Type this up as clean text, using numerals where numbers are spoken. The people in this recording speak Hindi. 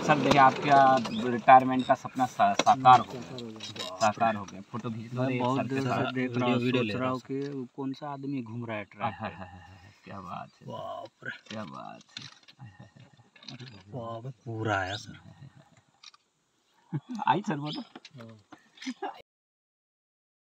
सर देखिए आपका रिटायरमेंट का सपना साकार हो गया। फोटो खींच लो। बहुत देर से देख रहा हूँ, सोच रहा हूँ कि कौन सा आदमी घूम रहा है ट्रैक पे। क्या बात है, बाप रे, क्या बात है। पूरा आया सर। आई सर वो तो